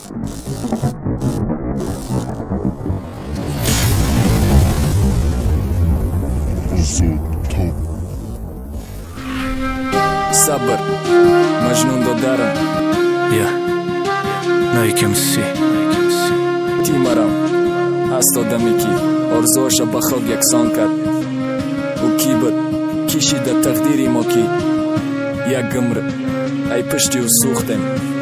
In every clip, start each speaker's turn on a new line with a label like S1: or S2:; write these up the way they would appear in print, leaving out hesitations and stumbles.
S1: صبر مجنون دادارم
S2: نه یکم سی
S1: تیمارم هست آدمی که آرزوهاش با خواب یکسان کرد او کی بود کشیده تقدیری ما که یک گمره ای پشتی و سوختیم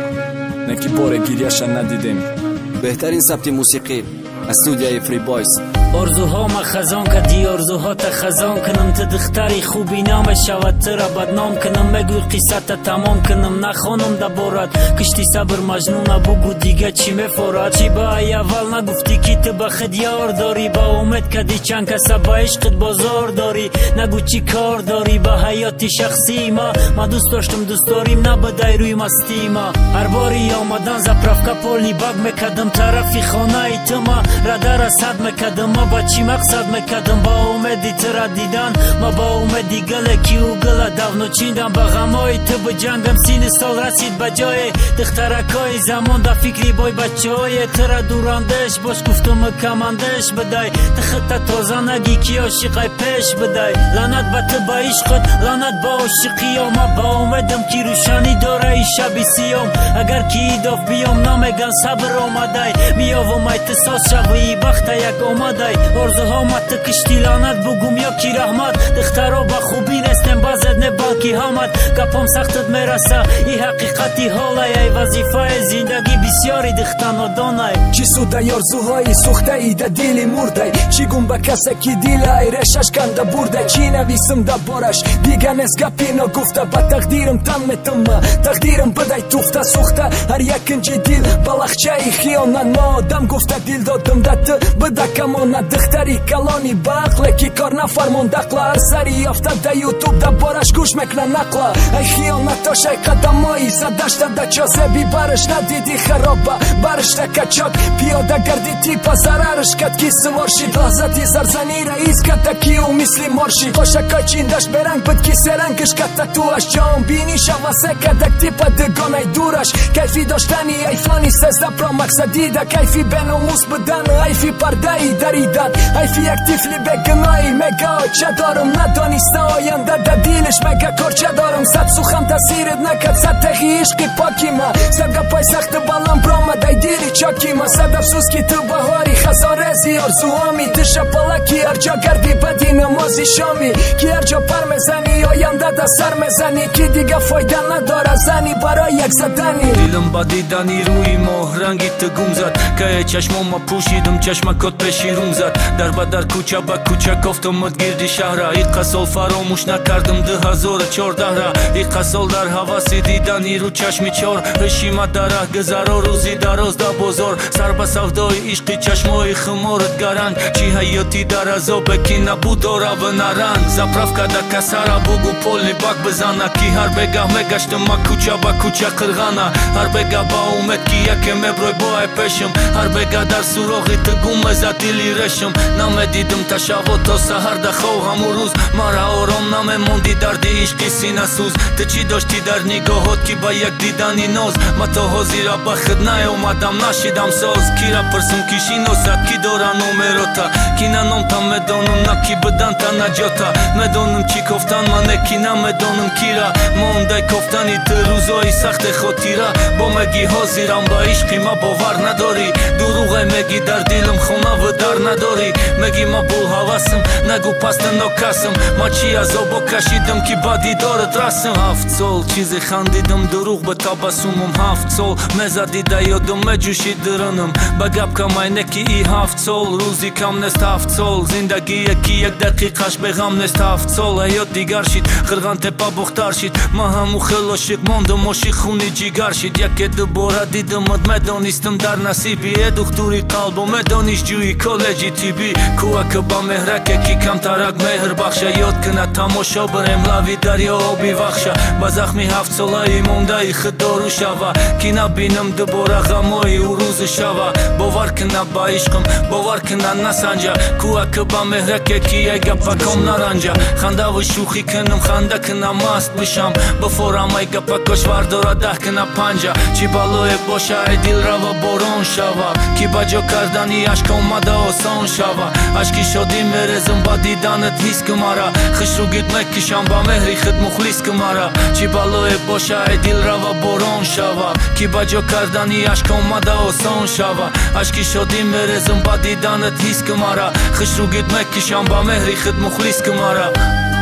S1: نکی بار گیریش ندیدیم.
S3: بهترین سبت موسیقی استودیوی فری بایز.
S4: آرزوها ما خزان کردی آرزوها تا خزان کنم تا دختری خوبی نام شود تو را بدنام کنم مگوی قصه تا تمام کنم نخوانم دبارت کشتی صبر مجنون بگو دیگه چی مفارد چی با ای اول نگفتی که تو به خود یار داری با امید کردی چند کسا با عشقت بازار داری نگو چی کار داری با حیات شخصی ما دوست داشتم دوست داریم نبدای روی مستی ما هر باری آمدن زپرفکا پولنی بگ میکدم طرفی خانه ای تو ما ردر صد میکدم ما با چی مقصد میکدم با امیدی ترا دیدن ما با امیدی گله کی و گله دونو چیندم با غمای تو بجنگم سین سال رسید بجای دخترکای زمان دا فکری بای بچه های ترا دوراندش باش گفتم کماندش بدای تخطه تازه نگی کی عاشقای پیش بدای لعنت با تو با عشقت لعنت با عاشقی ما با امیدم کی روشنی داره ای شبی سیام اگر کی داف بیام نمیگن صبر آمدای میاوم ایتساس شوی بخت یک آمدای آرزوها مت کشتی لعنت بگم یا کی رحمت دخترها با خوبی نستم بازد نه بلکی همت گپم سختت میرسه ای حقیقتی حالای ای وظیفه زندگی بسیاری دختن دانای
S5: چی سوده آرزوهای سوخته ای ده دلی مرده چی گم به کسی که دیل ای رشش کنده برده چی نویسم ده بارش دیگه نز گپی نگفته با تقدیرم تن میتم تقدیرم بدای توفته سوخته هر یکنجی دیل بلخچه ای خیانن ما آدم گفته دیل دادم ده تو بده کمانه دختری کلانی باقله کی کار نفرمان دقله هر سری یافته ده یوتوب ده بارش گوش میکنه نقله ای خیانتاش ای قدمایی زدشته ده چازبی برش ندیدی خرابه برش ده کچاک پیاده گردی تیپا ضررش کد کی سوار شید لحظتی زرزنی رئیس کد کی و مثلی مارشید خوشکای چیندش برنگ بد کی سرنگش کد توش جام بینی شواسه کدک تیپا دگانه دورش کیفی داشتنی ایفانی سزده پرا مقصدی ده کیفی بناموس بدن ایفی پرده ای دریدن ایفی اکتیفلی بگنایی مگا چه دارم ندانسته آینده ده دیلش مگا کار چه دارم صد سوخم تاثیرت نکد صد تقی عشقی پاکی ما صد گپای سخت بالم برامد ای دیری چاکی ما صد افسوس که تو بهاری خزان رزی آرزوهامی تو شپلکی هر جا گردی بدی نمازی شامی کی هر جا پر مزنی آینده ده سر مزنی کی دیگه فایده نداره زنی برای یک زدنی
S2: دیدم با دیدنی روی ماه رنگی تو گم زد که چشمم پوشیدم چشمکات پشیروم زد در بدر کوچه با کوچه گفتم گردی شهر ای قسال فراموش نکردم 2014 را ای قسال در حواسی دیدنی رو چشمی چار رشیمت در ره گذرا روزی دراز دا بازار سر به سودای عشقی چشمای خمارت گرنگ چی حیاتی در عذاب کی نبود داره و نرنگ زپرف کده کسرا بگو پولی بک بزنه کی هر بگه میگشتم ما کوچه با کوچه قرغانه هر بگه با امید کی یکم بروی بای پشم هر بگه در سوراغی تو گم زدیلی رشم نمیدیدم تشاوت تا سهر دخو همون روز مرا آرام نمیموندی دردی عشقی سینه سوز تو چی داشتی در نگاهات که با یک دیدنی ناز ما تا حاضر با خود نیومدم نشیدم ساز کی را پرسم کی شناسد کی داره نمروتا کی ننام تا میدانم نه کی بدن تا نجاتا میدانم چی گفتن من کی نمیدانم کی را مونده گفتنی تو روزای سخت خاطره با مگی حاضرم با عشقی ما باور نداری دروغ مگی در دلم خونه و در نداری مگی ما بول حواسم نگو پست ناکسم ما چی عذابا کشیدم که با دیدارت رسم 7 سال چیزی خندیدم دروغ به تبسمم 7 سال مزدی ده یادم مجوشید درنم بگب کمای نکی ای 7 سال روزی کم نست 7 سال زندگی یکی یک دقیقش به غم نست 7 سال حیات دیگر شید خرغان تپا بختار شید ما همو خیل عاشق ماندم ماشی خونی جیگر شید یک دوباره دیدم میدانستم در نصیبی دکتوری قلبم میدانیش جوی کار լեջիթիբի Քուակը բա մեհրակ եկի կամ տարակ մեհր բախշա Յոտ կնա թամոշո բրեմ լավի դարյո օբի վախշա Բազախ մի հավցոլայի մոնդայի խդոր ու շավա Կինա բինım դբորա ғամոյի ուրուզը շավա Բովար կնա բա իշկում, բովար կնա նասանջա Քուակը բա մեհրակ եկի այգա պակոմ նարանջա Խանդավը շուխի կնում, խանդա կնա մաստ բշամ Բֆորամ այգա պակոշ վարդորա դահ կնա պանջա Չի բալո է բոշա է դիլրավա բորոն շավա Ki bajo kardani aşk olmadı o son şava Aşk işodi merezim badi danet his kımara Xışru gitmek ki şamba mehri xıd muhlis kımara Çi balo e boşa e dil rava boron şava Ki bajo kardani aşk olmadı o son şava Aşk işodi merezim badi danet his kımara Xışru gitmek ki şamba mehri xıd muhlis kımara